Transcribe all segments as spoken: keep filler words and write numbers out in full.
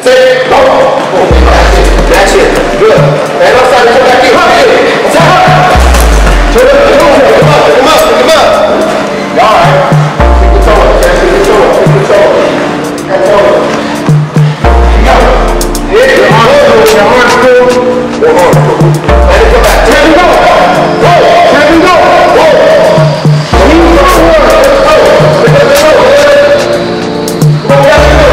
Sit. Go. That's it. That's it. Good. And outside, come back in. Come in. Top. Turn up. Come up. Come up. Come up. All right. Keep the toe up. Keep the toe up. Keep the toe up. Keep the toe up. Go. Yeah. Your arms go. Your arms go. One arm. Let it come back. Turn and go. Go. Turn and go. Go. Keep forward. Let's go. Let's go. Come on. Let's go.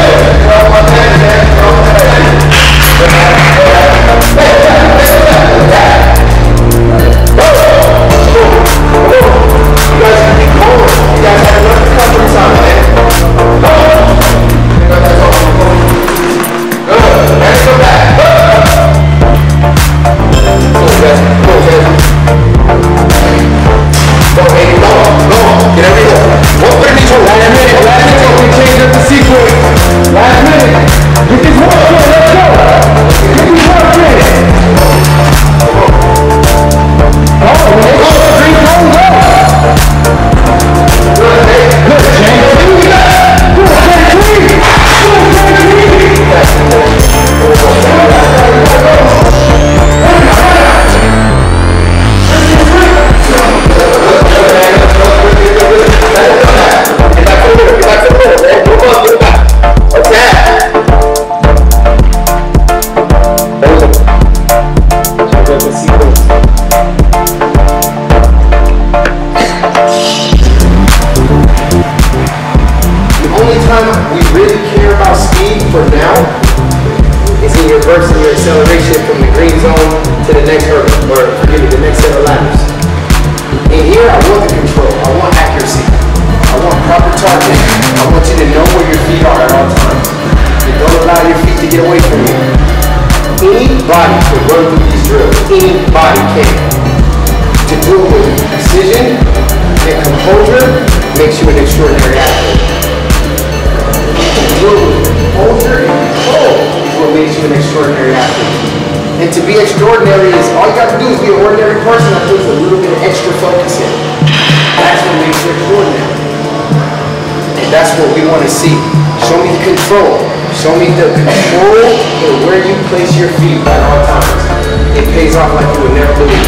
Show me the control and where you place your feet at all times. It pays off like you would never believe.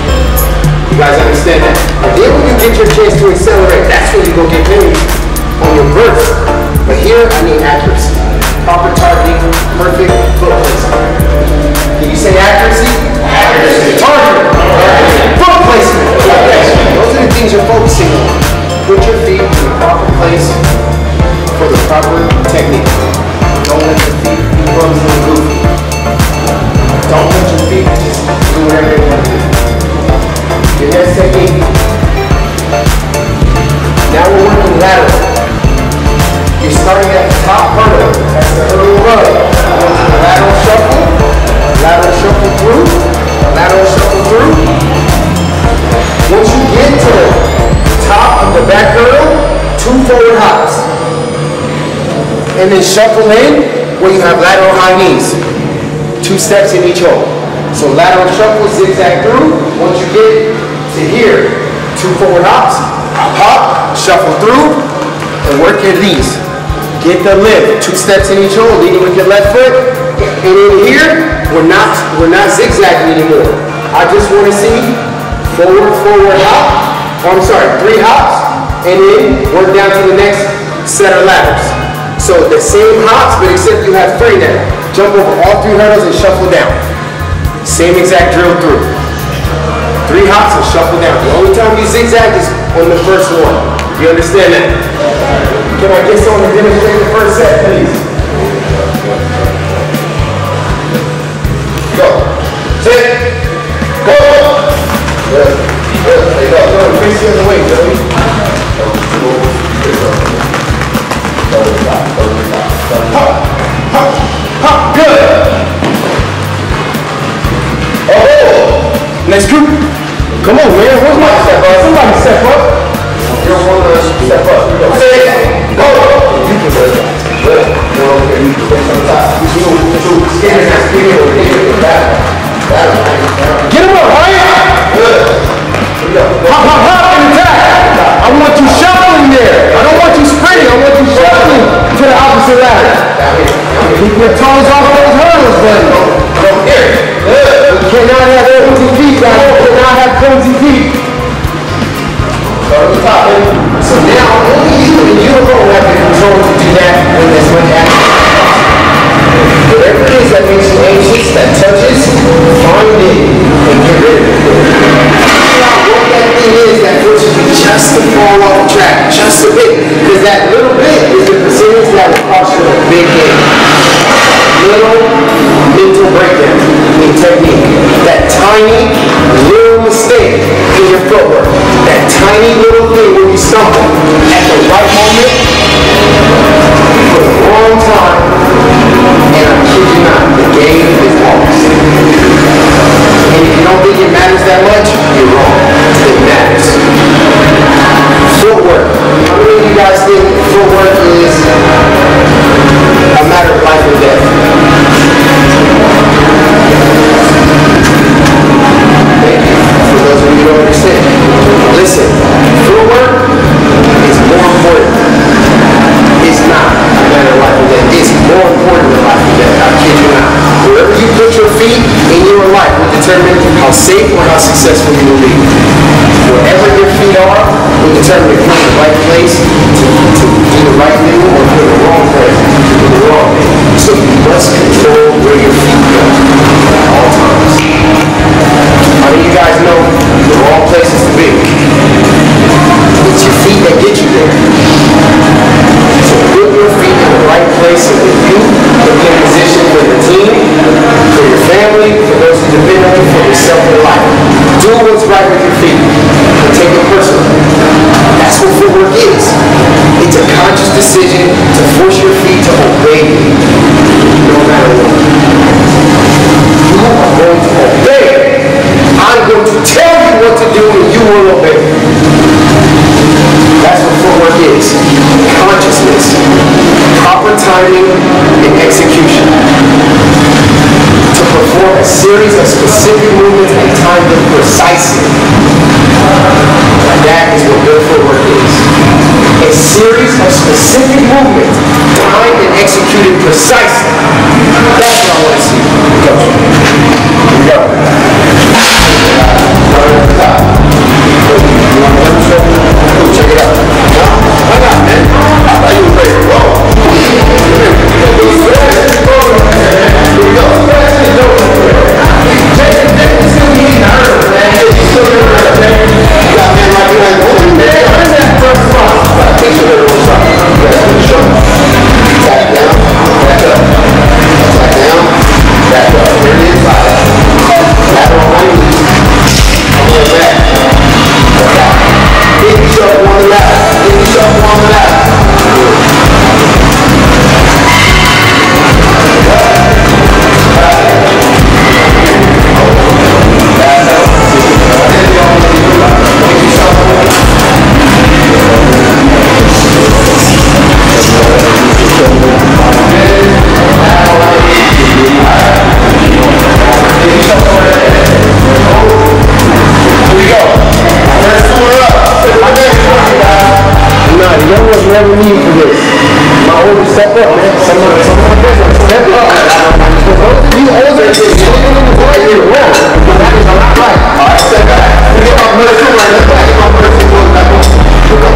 You guys understand that? And then when you get your chance to accelerate, that's when you go get paid on your burst. But here, I need accuracy. Proper targeting, perfect foot placement. Can you say accuracy? Accuracy. Targeting. Foot placement. Those are the things you're focusing on. Put your feet in the proper place for the proper technique. Don't let your feet be clumsy and goofy. Don't let your feet just do whatever you want to do. Your next technique. Now we're working lateral. You're starting at the top hurdle. That's the hurdle run. Going to the lateral shuffle. Lateral shuffle through. Lateral shuffle through. Once you get to the top of the back hurdle, two forward hops. And then shuffle in where you have lateral high knees. Two steps in each hole. So lateral shuffle, zigzag through. Once you get to here, two forward hops, hop, hop, shuffle through, and work your knees. Get the lift. Two steps in each hole, leading with your left foot. And in here, we're not, we're not zigzagging anymore. I just want to see forward, forward hop. Oh, I'm sorry, three hops, and then work down to the next set of ladders. So the same hops, but except you have free now. Jump over all three hurdles and shuffle down. Same exact drill through. Three hops and shuffle down. The only time you zigzag is on the first one. You understand that? Can I get someone to demonstrate the first set, please? Go. Sit. Go. Good. Good. There you go. Go. Increase the other way, Joey. Hop, hop, hop, good. Oh, next group. Come on, man. Where's my step up? Somebody step up. You don't want to step up. Say, go. You can do it. Good. No, okay. You can do it sometimes. You can do it. Get it. Get it. Get it. Battle. Battle. your toes off those hurdles, buddy. Come here. Good. We cannot have cozy feet, guys. We cannot have cozy feet. Start at the top. So now only you and you alone have the control to do that when there's much action. Whatever it is that makes you anxious, that touches, find it and get rid of it. What that thing is that forces you just to fall off the track, just a bit. Because that little bit is the percentage that will cost you a big game. Little mental breakdown in technique. That tiny little mistake in your footwork. That tiny little thing where you stumble at the right moment for the wrong time. And I kid you not, the game is lost. And if you don't think it matters that much, you're wrong. It matters. Footwork. How many of you guys think footwork is a matter of life or death? Thank you. For those of you who don't understand. Listen, footwork is more important. It's not a matter of life or death. It's more important than life or death. I kid you not. Wherever you put your feet in your life will determine how safe or how successful you will be. Wherever your feet are will determine if you're in the right place to, to do the right thing or if you're in the wrong place to do the wrong thing. So you must control where your feet go at all times. How many of you guys know the wrong places to be? It's your feet that get you there. So put your feet in the right place so that you can be in position for your team, for your family, for those who depend on you, for yourself in life. Do what's right with your feet and take it personally. That's what footwork is. It's a conscious decision to force your feet to obey you, no matter what. You are going to obey. I'm going to tell you what to do and you will obey. That's what footwork is. Consciousness, proper timing, and execution. To perform a series of specific movements and time them precisely. That is what good footwork is. A series of specific movements, timed and executed precisely. That's what I want to see. Go. Here we go. Start at the top. You want to demonstrate? Check it out. No? Why not, man? I thought you were ready to roll. Here we go. It's still getting hurt, man. It's still getting hurt, man. You got men like you like, oh, man, where's that first spot? I think you're going to roll something. You guys want to show me? Back down. Back up. Back down. Back up. Here it is. Lateral right knee. I'm going back. Hit me shuffle on the left. Hit me shuffle on the left. Never need for this. My older step up, man. Someone, someone different. Step up. For those of you older, you're in the way, you're wrong. Because that is not right. All right, step back. Get my mercy right. Let's back. Get my mercy. Go back on. Look up.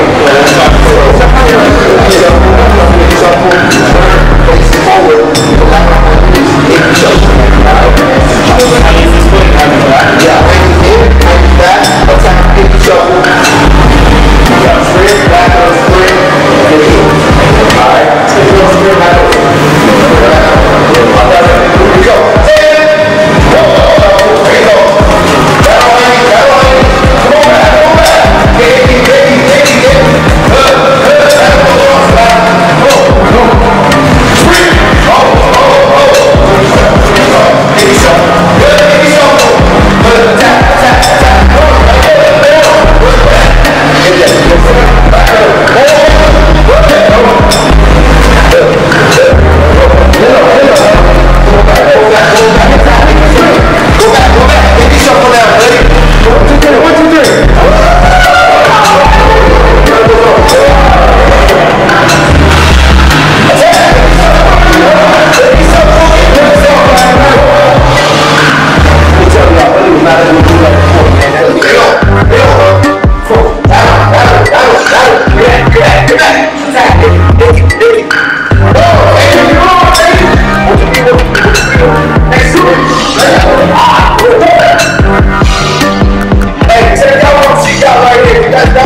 Face forward. Go back on my knees. Hit your shoulder. All right. I use this foot. Yeah. Hands in. Hands back. Attack. Hit your shoulder. Yeah. Straight. Back on the spring. Alright, take it on the spring back over. Here we go. Go, go, go. Here we go. Battle lane, battle lane. Come on back, come on back. guys got